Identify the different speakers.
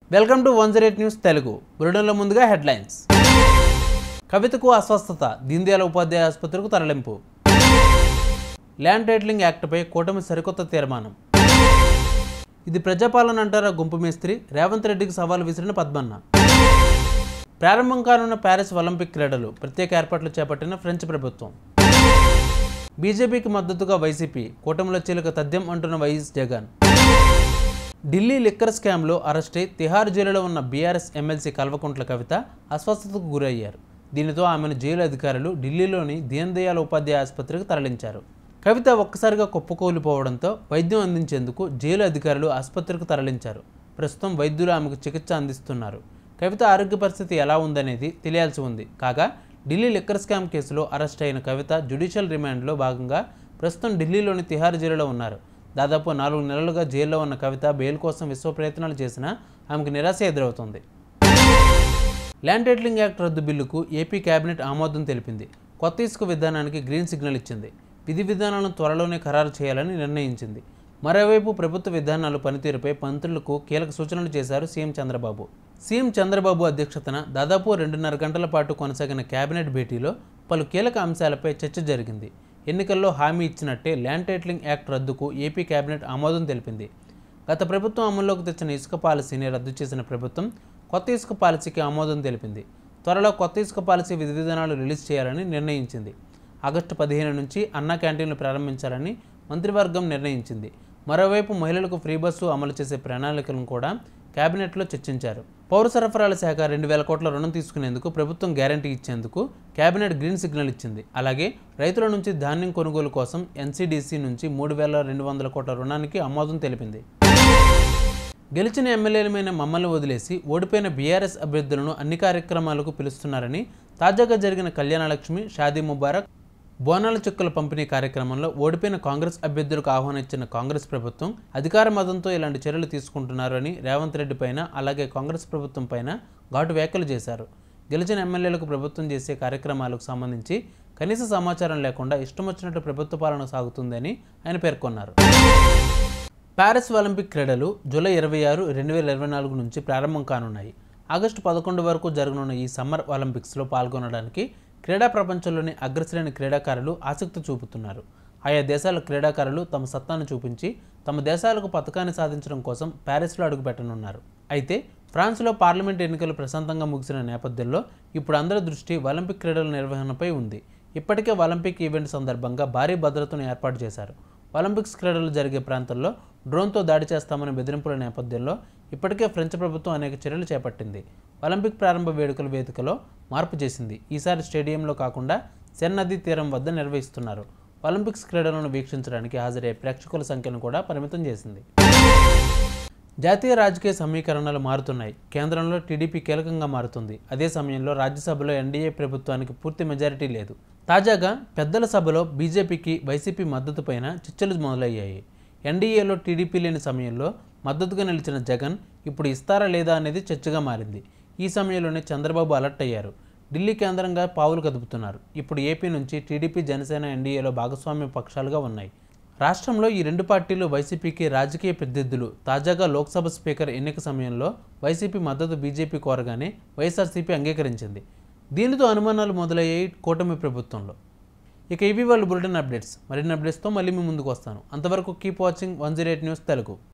Speaker 1: Welcome to 108 news Telugu. బులెటిన్లో ముందుగా headlines. కవితకు అస్వస్థత, దీన్దయాళ్ ఉపాధ్యాయ ఆసుపత్రికి తరలింపు. ల్యాండ్ టైటిలింగ్ యాక్ట్పై కూటమి సరికొత్త తీర్మానం. ఇది ప్రజాపాలన అంటారా గుంపు మేస్త్రి, రేవంత్ రెడ్డికి సవాల్ విసిరిన పద్మన్న. ప్రారంభం కానున్న ప్యారిస్ ఒలింపిక్ క్రీడలు, ప్రత్యేక ఏర్పాట్లు చేపట్టిన ఫ్రెంచ్ ప్రభుత్వం. బీజేపీకి మద్దతుగా వైసీపీ, కూటమిలో చీలిక తథ్యం అంటున్న వైఎస్ జగన్. ఢిల్లీ లిక్కర్ స్కామ్లో అరెస్టై తిహార్ జైలులో ఉన్న బీఆర్ఎస్ ఎమ్మెల్సీ కల్వకుంట్ల కవిత అస్వస్థతకు గురయ్యారు. దీనితో ఆమెను జైలు అధికారులు ఢిల్లీలోని దీన్దయాళ్ ఉపాధ్యాయ ఆసుపత్రికి తరలించారు. కవిత ఒక్కసారిగా కుప్పకూలిపోవడంతో వైద్యం అందించేందుకు జైలు అధికారులు ఆసుపత్రికి తరలించారు. ప్రస్తుతం వైద్యులు ఆమెకు చికిత్స అందిస్తున్నారు. కవిత ఆరోగ్య పరిస్థితి ఎలా ఉందనేది తెలియాల్సి ఉంది. కాగా ఢిల్లీ లిక్కర్ స్కామ్ కేసులో అరెస్ట్ అయిన కవిత జ్యుడిషియల్ రిమాండ్లో భాగంగా ప్రస్తుతం ఢిల్లీలోని తిహార్ జైలులో ఉన్నారు. దాదాపు 4 నెలలుగా జైల్లో ఉన్న కవిత బెయిల్ కోసం విశ్వ ప్రయత్నాలు చేసినా ఆమెకు నిరాశ ఎదురవుతోంది. ల్యాండ్ టైటిలింగ్ యాక్ట్ రద్దు బిల్లుకు ఏపీ కేబినెట్ ఆమోదం తెలిపింది. కొత్త ఇసుక విధానానికి గ్రీన్ సిగ్నల్ ఇచ్చింది. విధి విధానాలను త్వరలోనే ఖరారు చేయాలని నిర్ణయించింది. మరోవైపు ప్రభుత్వ విధానాలు పనితీరుపై మంత్రులకు కీలక సూచనలు చేశారు సీఎం చంద్రబాబు. సీఎం చంద్రబాబు అధ్యక్షతన దాదాపు 2.5 గంటల పాటు కొనసాగిన కేబినెట్ భేటీలో పలు కీలక అంశాలపై చర్చ జరిగింది. ఎన్నికల్లో హామీ ఇచ్చినట్టే ల్యాండ్ టైటిలింగ్ యాక్ట్ రద్దుకు ఏపీ కేబినెట్ ఆమోదం తెలిపింది. గత ప్రభుత్వం అమల్లోకి తెచ్చిన ఇసుక పాలసీని రద్దు చేసిన ప్రభుత్వం కొత్త ఇసుక పాలసీకి ఆమోదం తెలిపింది. త్వరలో కొత్త ఇసుక పాలసీ విధి విధానాలు రిలీజ్ చేయాలని నిర్ణయించింది. ఆగస్టు 15 నుంచి అన్నా క్యాంటీన్లు ప్రారంభించాలని మంత్రివర్గం నిర్ణయించింది. మరోవైపు మహిళలకు ఫ్రీ బస్సు అమలు చేసే ప్రణాళికలను కూడా కేబినెట్లో చర్చించారు. పౌర సరఫరాల శాఖ 2,000 కోట్ల రుణం తీసుకునేందుకు ప్రభుత్వం గ్యారంటీ ఇచ్చేందుకు కేబినెట్ గ్రీన్ సిగ్నల్ ఇచ్చింది. అలాగే రైతుల నుంచి ధాన్యం కొనుగోలు కోసం ఎన్సీడీసీ నుంచి 3,200 కోట్ల రుణానికి ఆమోదం తెలిపింది. గెలిచిన ఎమ్మెల్యేలమైన మమ్మల్ని వదిలేసి ఓడిపోయిన బీఆర్ఎస్ అభ్యర్థులను అన్ని కార్యక్రమాలకు పిలుస్తున్నారని తాజాగా జరిగిన కళ్యాణలక్ష్మి, షాదీ ముబారక్, బోనాల చెక్కుల పంపిణీ కార్యక్రమంలో ఓడిపోయిన కాంగ్రెస్ అభ్యర్థులకు ఆహ్వానించిన కాంగ్రెస్ ప్రభుత్వం అధికార మదంతో ఇలాంటి చర్యలు తీసుకుంటున్నారు అని రేవంత్ రెడ్డి పైన, అలాగే కాంగ్రెస్ ప్రభుత్వం పైన ఘాటు వ్యాఖ్యలు చేశారు. గెలిచిన ఎమ్మెల్యేలకు ప్రభుత్వం చేసే కార్యక్రమాలకు సంబంధించి కనీస సమాచారం లేకుండా ఇష్టం వచ్చినట్టు ప్రభుత్వ పాలన సాగుతుందని ఆయన పేర్కొన్నారు. ప్యారిస్ ఒలింపిక్ క్రీడలు జూలై 26, 2024 నుంచి ప్రారంభం కానున్నాయి. ఆగస్టు 11 వరకు జరగనున్న ఈ సమ్మర్ ఒలింపిక్స్లో పాల్గొనడానికి క్రీడా ప్రపంచంలోని అగ్రశ్రేణి క్రీడాకారులు ఆసక్తి చూపుతున్నారు. ఆయా దేశాల క్రీడాకారులు తమ సత్తాను చూపించి తమ దేశాలకు పతకాన్ని సాధించడం కోసం ప్యారిస్లో అడుగుపెట్టనున్నారు. అయితే ఫ్రాన్స్లో పార్లమెంట్ ఎన్నికలు ప్రశాంతంగా ముగిసిన నేపథ్యంలో ఇప్పుడు అందరి దృష్టి ఒలింపిక్ క్రీడల నిర్వహణపై ఉంది. ఇప్పటికే ఒలింపిక్ ఈవెంట్ సందర్భంగా భారీ భద్రతను ఏర్పాటు చేశారు. ఒలింపిక్స్ క్రీడలు జరిగే ప్రాంతంలో డ్రోన్తో దాడి చేస్తామనే బెదిరింపుల నేపథ్యంలో ఇప్పటికే ఫ్రెంచ్ ప్రభుత్వం అనేక చర్యలు చేపట్టింది. ఒలింపిక్ ప్రారంభ వేడుకల వేదికలో మార్పు చేసింది. ఈసారి స్టేడియంలో కాకుండా సెన్ నదీ తీరం వద్ద నిర్వహిస్తున్నారు. ఒలింపిక్స్ క్రీడలను వీక్షించడానికి హాజరయ్యే ప్రేక్షకుల సంఖ్యను కూడా పరిమితం చేసింది. జాతీయ రాజకీయ సమీకరణలు మారుతున్నాయి. కేంద్రంలో టీడీపీ కీలకంగా మారుతుంది. అదే సమయంలో రాజ్యసభలో ఎన్డీఏ ప్రభుత్వానికి పూర్తి మెజారిటీ లేదు. తాజాగా పెద్దల సభలో బీజేపీకి వైసీపీ మద్దతు పైన చర్చలు మొదలయ్యాయి. ఎన్డీఏలో టీడీపీ లేని సమయంలో మద్దతుగా నిలిచిన జగన్ ఇప్పుడు ఇస్తారా లేదా అనేది చర్చగా మారింది. ఈ సమయంలోనే చంద్రబాబు అలర్ట్ అయ్యారు. ఢిల్లీ కేంద్రంగా పావులు కదుపుతున్నారు. ఇప్పుడు ఏపీ నుంచి టీడీపీ, జనసేన ఎన్డీఏలో భాగస్వామ్య పక్షాలుగా ఉన్నాయి. రాష్ట్రంలో ఈ రెండు పార్టీలు వైసీపీకి రాజకీయ ప్రత్యర్థులు. తాజాగా లోక్సభ స్పీకర్ ఎన్నిక సమయంలో వైసీపీ మద్దతు బీజేపీ కోరగానే వైఎస్ఆర్సీపీ అంగీకరించింది. దీనితో అనుమానాలు మొదలయ్యాయి కూటమి ప్రభుత్వంలో. ఇక ఇవి వాళ్ళు బులెటిన్ అప్డేట్స్. మరిన్ని అప్డేట్స్తో మళ్ళీ మీ ముందుకు వస్తాను. అంతవరకు కీప్ వాచింగ్ 108 న్యూస్ తెలుగు.